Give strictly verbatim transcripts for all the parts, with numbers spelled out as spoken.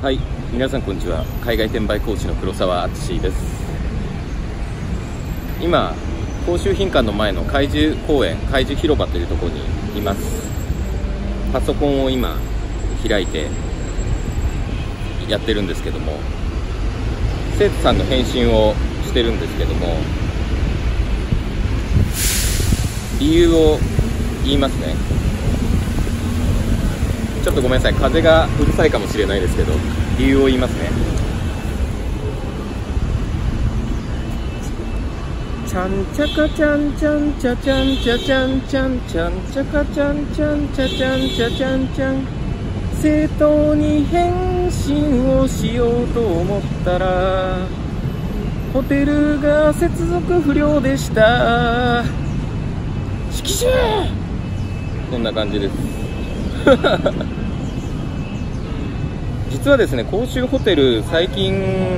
はい、皆さんこんにちは。海外転売コーチの黒沢敦です。今、甲州賓館の前の海樹公園、海樹広場というところにいます。パソコンを今開いてやってるんですけども、生徒さんの返信をしてるんですけども、理由を言いますね。ちょっとごめんなさい、風がうるさいかもしれないですけど、理由を言いますね。ちゃんちゃかちゃんちゃんちゃちゃんちゃちゃんちゃんちゃんちゃかちゃんちゃんちゃちゃんちゃちゃんちゃん、生徒に返信をしようと思ったらホテルが接続不良でした。しきしゅこんな感じです実はですね、甲州ホテル最近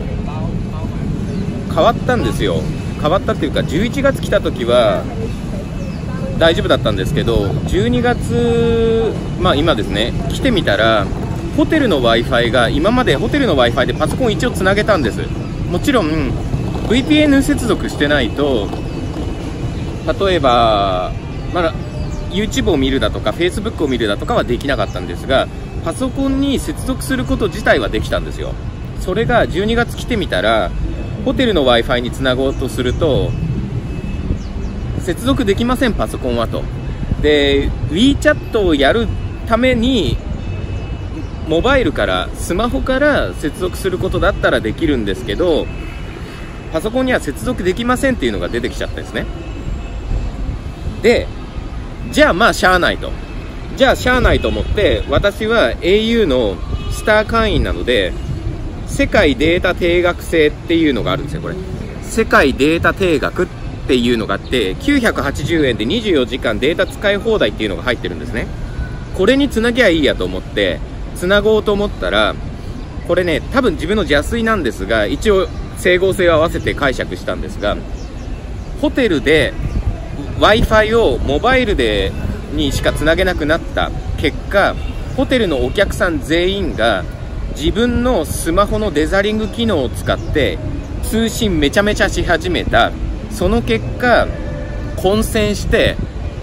変わったんですよ。変わったっていうか、じゅういちがつ来た時は大丈夫だったんですけど、じゅうにがつ、まあ今ですね、来てみたらホテルの Wi-Fi が、今までホテルの Wi-Fi でパソコン一応つなげたんです。もちろん ブイピーエヌ 接続してないと、例えば、まだ YouTube を見るだとか Facebook を見るだとかはできなかったんですが、パソコンに接続すること自体はできたんですよ。それがじゅうにがつ来てみたら、ホテルの Wi-Fi につなごうとすると接続できません、パソコンはと。で WeChat をやるためにモバイルからスマホから接続することだったらできるんですけど、パソコンには接続できませんっていうのが出てきちゃったんですね。でじゃあまあしゃあないと。じゃあしゃあないと思って、私は エーユー のスター会員なので、世界データ定額制っていうのがあるんですよ。これ世界データ定額っていうのがあって、きゅうひゃくはちじゅうえんでにじゅうよじかんデータ使い放題っていうのが入ってるんですね。これにつなぎゃいいやと思ってつなごうと思ったら、これね、多分自分の邪推なんですが、一応整合性を合わせて解釈したんですが、ホテルで Wi-Fi をモバイルでにしかつなげなくなった結果、ホテルのお客さん全員が自分のスマホのデザリング機能を使って通信めちゃめちゃし始めた。その結果混戦して、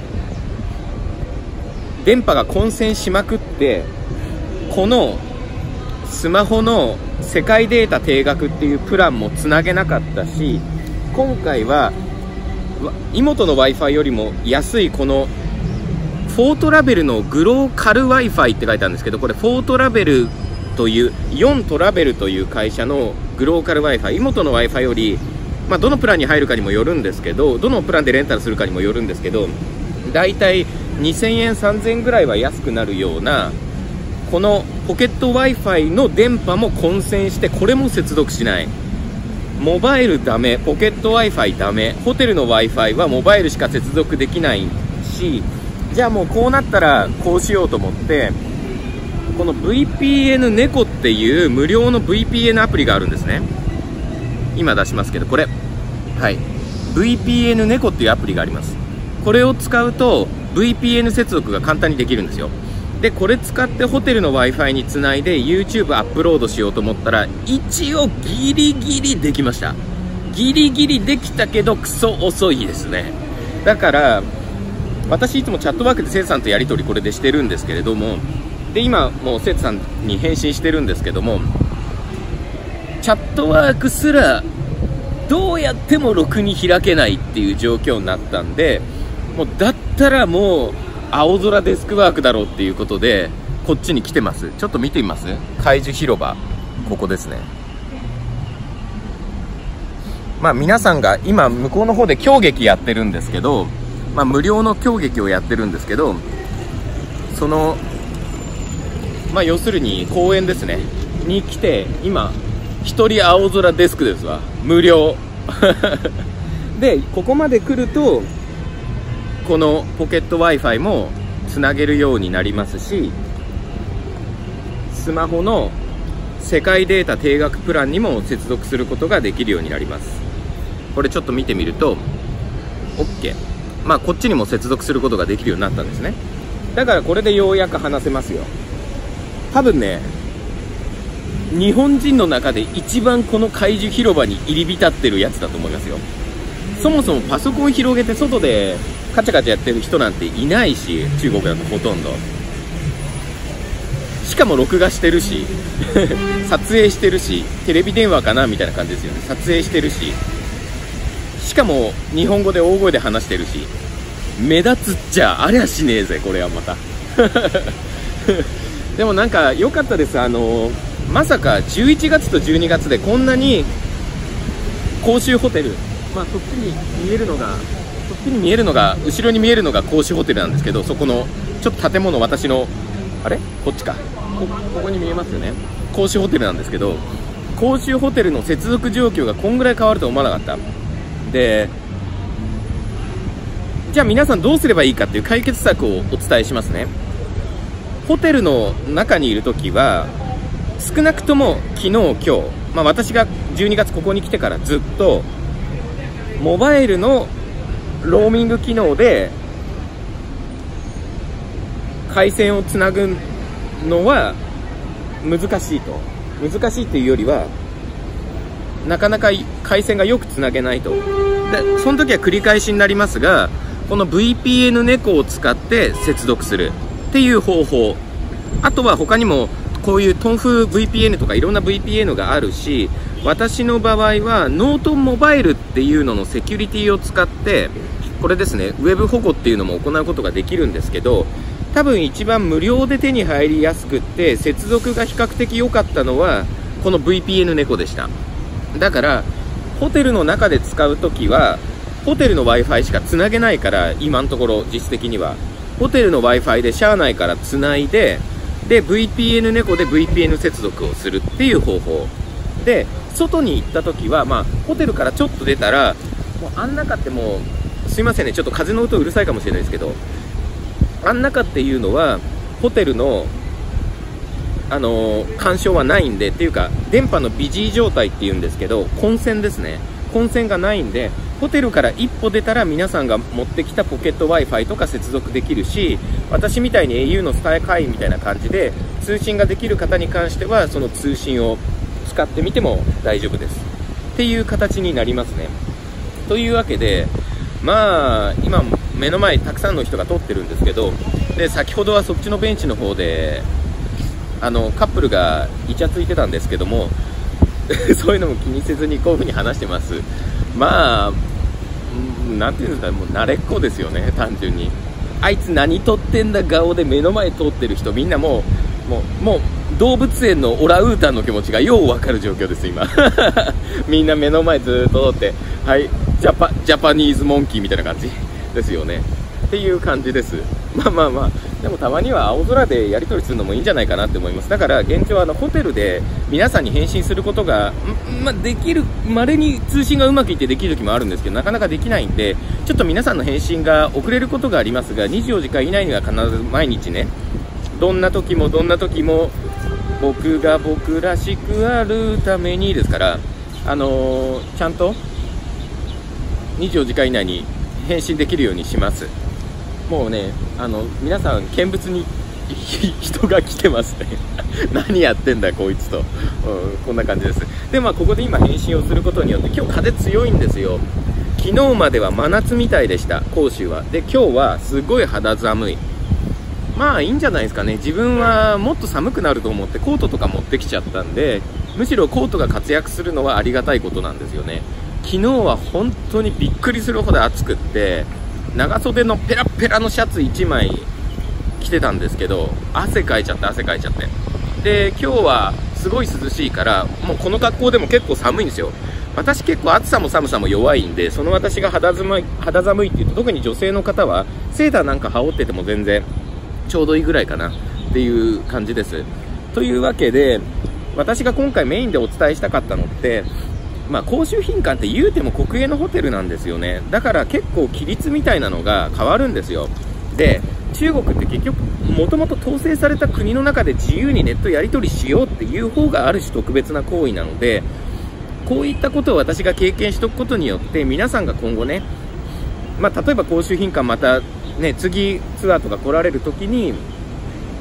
電波が混戦しまくって、このスマホの世界データ定額っていうプランもつなげなかったし、今回は妹の Wi-Fi よりも安いこのフォートラベルのグローカル Wi-Fi って書いてあるんですけど、これフォートラベルというよんトラベルという会社のグローカル Wi-Fi、妹の Wi-Fi より、まあ、どのプランに入るかにもよるんですけど、どのプランでレンタルするかにもよるんですけど、だいたいにせんえんさんぜんえんぐらいは安くなるような、このポケット Wi-Fi の電波も混戦して、これも接続しない。モバイルダメ、ポケット Wi-Fi ダメ、ホテルの Wi-Fi はモバイルしか接続できないし、じゃあもうこうなったらこうしようと思って、この ブイピーエヌ ネコっていう無料の ブイピーエヌ アプリがあるんですね。今出しますけど、これ、はい、ブイピーエヌ ネコっていうアプリがあります。これを使うと ブイピーエヌ 接続が簡単にできるんですよ。でこれ使ってホテルの Wi-Fi につないで YouTube アップロードしようと思ったら、一応ギリギリできました。ギリギリできたけどクソ遅いですね。だから私いつもチャットワークで生徒さんとやり取りこれでしてるんですけれども、で今もう生徒さんに返信してるんですけども、チャットワークすらどうやってもろくに開けないっていう状況になったんで、もうだったらもう青空デスクワークだろうっていうことでこっちに来てます。ちょっと見てみます。海樹広場、ここですね。まあ皆さんが今向こうの方で狂劇やってるんですけど、まあ無料の狂劇をやってるんですけど、そのまあ要するに公園ですねに来て、今一人青空デスクですわ、無料でここまで来るとこのポケット Wi-Fi もつなげるようになりますし、スマホの世界データ定額プランにも接続することができるようになります。これちょっと見てみると OK、まあこっちにも接続することができるようになったんですね。だからこれでようやく話せますよ。多分ね日本人の中で一番この怪獣広場に入り浸ってるやつだと思いますよ。そもそもパソコン広げて外でカチャカチャやってる人なんていないし、中国だとほとんど。しかも録画してるし撮影してるし、テレビ電話かなみたいな感じですよね。撮影してるし、しかも日本語で大声で話してるし、目立つっちゃありゃしねえぜこれはまたでもなんか良かったです。あのまさかじゅういちがつとじゅうにがつでこんなに公衆ホテル、まあそっちに見えるのがそっちに見えるのが後ろに見えるのが公衆ホテルなんですけど、そこのちょっと建物、私のあれこっちか、こ, ここに見えますよね、公衆ホテルなんですけど、公衆ホテルの接続状況がこんぐらい変わると思わなかった。で、じゃあ皆さんどうすればいいかっていう解決策をお伝えしますね。ホテルの中にいるときは少なくとも昨日今日、まあ、私がじゅうにがつここに来てからずっとモバイルのローミング機能で回線をつなぐのは難しいと。難しいっていうよりはなかなか回線がよくつなげないと。でその時は繰り返しになりますが、この ブイピーエヌ 猫を使って接続するっていう方法、あとは他にもこういうトンフ ブイピーエヌ とかいろんな ブイピーエヌ があるし、私の場合はノートンモバイルっていうののセキュリティを使って、これですね、ウェブ保護っていうのも行うことができるんですけど、多分一番無料で手に入りやすくって接続が比較的良かったのはこの ブイピーエヌ 猫でした。だからホテルの中で使うときはホテルの Wi-Fi しかつなげないから、今のところ実質的にはホテルの Wi-Fi で社内からつないで、で ブイピーエヌ 猫で ブイピーエヌ 接続をするっていう方法で、外に行ったときは、まあ、ホテルからちょっと出たらもうあん中ってもうすいませんね、ちょっと風の音うるさいかもしれないですけど、あん中っていうのはホテルのあのー、干渉はないんで、っていうか電波のビジー状態っていうんですけど、混線ですね、混線がないんで、ホテルから一歩出たら皆さんが持ってきたポケット Wi-Fi とか接続できるし、私みたいに エーユー のスタイ会員みたいな感じで通信ができる方に関してはその通信を使ってみても大丈夫ですっていう形になりますね。というわけで、まあ今目の前たくさんの人が通ってるんですけど、で先ほどはそっちのベンチの方であのカップルがイチャついてたんですけどもそういうのも気にせずにこういう風に話してます。まあなんていうんですか、もう慣れっこですよね、単純に。あいつ何撮ってんだ顔で目の前通ってる人、みんなもうもうもう動物園のオラウータンの気持ちがよう分かる状況です今みんな目の前ずっと通って、はいジャパジャパニーズモンキーみたいな感じですよねっていう感じです。まあまあまあ、でもたまには青空でやり取りするのもいいんじゃないかなって思います。だから現状はあのホテルで皆さんに返信することが、まあ、できる、稀に通信がうまくいってできる時もあるんですけど、なかなかできないんで、ちょっと皆さんの返信が遅れることがありますが、にじゅうよじかん以内には必ず毎日ね、どんな時もどんな時も僕が僕らしくあるためにですから、あのー、ちゃんとにじゅうよじかん以内に返信できるようにします。もうね、あの皆さん見物に人が来てますね何やってんだこいつと、うん、こんな感じです。でまあここで今返信をすることによって、今日風強いんですよ。昨日までは真夏みたいでした、広州は。で今日はすごい肌寒い。まあいいんじゃないですかね。自分はもっと寒くなると思ってコートとか持ってきちゃったんで、むしろコートが活躍するのはありがたいことなんですよね。昨日は本当にびっくりするほど暑くって、長袖のペラペラのシャツいちまい着てたんですけど、汗かいちゃって汗かいちゃって、で今日はすごい涼しいから、もうこの格好でも結構寒いんですよ。私結構暑さも寒さも弱いんで、その私が肌寒い肌寒いって言うと、特に女性の方はセーターなんか羽織ってても全然ちょうどいいぐらいかなっていう感じです。というわけで、私が今回メインでお伝えしたかったのって、まあ、公衆賓館って言うても国営のホテルなんですよね。だから結構規律みたいなのが変わるんですよ。で中国って結局もともと統制された国の中で自由にネットやり取りしようっていう方がある種特別な行為なので、こういったことを私が経験しておくことによって、皆さんが今後ね、まあ、例えば公衆賓館またね次ツアーとか来られる時に、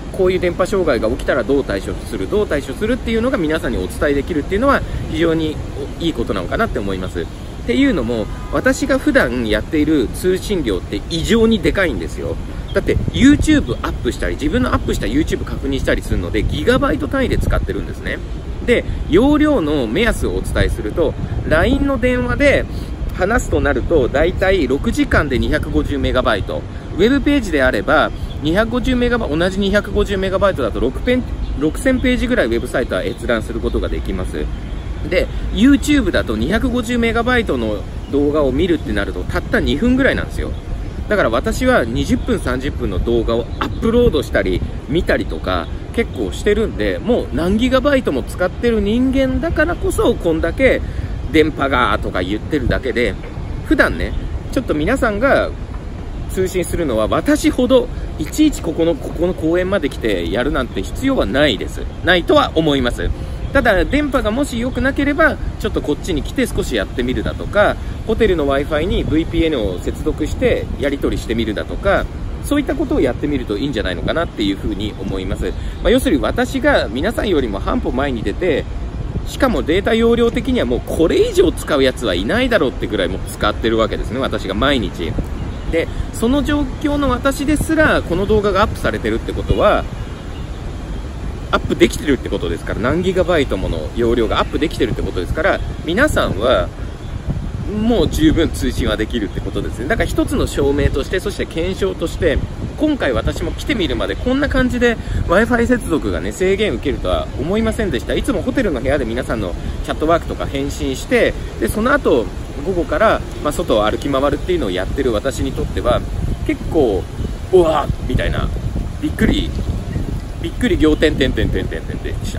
こういう電波障害が起きたらどう対処する、どう対処するっていうのが皆さんにお伝えできるっていうのは非常にいいことなのかなって思います。っていうのも、私が普段やっている通信量って異常にでかいんですよ。だって YouTube アップしたり、自分のアップした YouTube 確認したりするので、ギガバイト単位で使ってるんですね。で、容量の目安をお伝えすると、ライン の電話で話すとなると、だいたいろくじかんでにひゃくごじゅうメガバイト。ウェブページであれば、にひゃくごじゅうメガバイト、同じにひゃくごじゅうメガバイトだとろくせんページぐらいウェブサイトは閲覧することができます。で、YouTube だとにひゃくごじゅうメガバイトの動画を見るってなると、たったにふんぐらいなんですよ。だから私はにじゅっぷん、さんじゅっぷんの動画をアップロードしたり、見たりとか、結構してるんで、もう何ギガバイトも使ってる人間だからこそ、こんだけ電波がとか言ってるだけで、普段ね、ちょっと皆さんが通信するのは私ほどいちいちここの、ここの公園まで来てやるなんて必要はないです。ないとは思います。ただ、電波がもし良くなければ、ちょっとこっちに来て少しやってみるだとか、ホテルの Wi-Fi に ブイピーエヌ を接続してやり取りしてみるだとか、そういったことをやってみるといいんじゃないのかなっていうふうに思います。まあ、要するに私が皆さんよりも半歩前に出て、しかもデータ容量的にはもうこれ以上使うやつはいないだろうってぐらいもう使ってるわけですね、私が毎日。で、その状況の私ですら、この動画がアップされてるってことは、アップできてるってことですから、何ギガバイトもの容量がアップできてるってことですから、皆さんはもう十分通信はできるってことですね。だから一つの証明として、そして検証として、今回私も来てみるまでこんな感じで Wi-Fi 接続がね、制限受けるとは思いませんでした。いつもホテルの部屋で皆さんのチャットワークとか返信して、で、その後、午後から、まあ、外を歩き回るっていうのをやってる私にとっては、結構、うわーみたいな、びっくり、びっくり仰天点点点点点でした。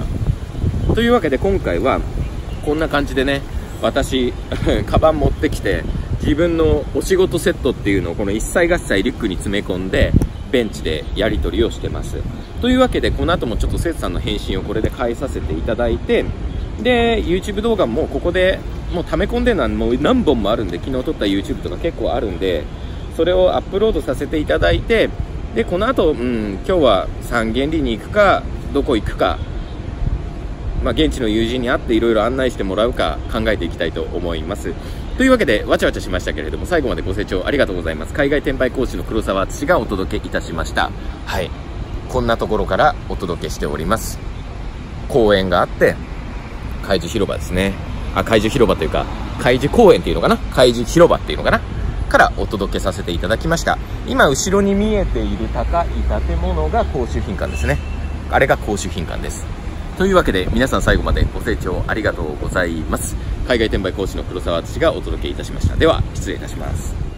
というわけで今回は、こんな感じでね、私、カバン持ってきて、自分のお仕事セットっていうのをこの一切合切リュックに詰め込んで、ベンチでやり取りをしてます。というわけで、この後もちょっとセツさんの返信をこれで返させていただいて、で、YouTube 動画もここで、もう溜め込んでるのはもう何本もあるんで、昨日撮った YouTube とか結構あるんで、それをアップロードさせていただいて、で、この後、うん、今日は三軒里に行くか、どこ行くか、まあ、現地の友人に会っていろいろ案内してもらうか考えていきたいと思います。というわけで、わちゃわちゃしましたけれども、最後までご清聴ありがとうございます。海外転売講師の黒沢敦がお届けいたしました。はい。こんなところからお届けしております。公園があって、海樹広場ですね。あ、海樹広場というか、海樹公園っていうのかな、海樹広場っていうのかなからお届けさせていただきました。今、後ろに見えている高い建物が甲州賓館ですね。あれが甲州賓館です。というわけで、皆さん最後までご清聴ありがとうございます。海外転売講師の黒沢敦がお届けいたしました。では、失礼いたします。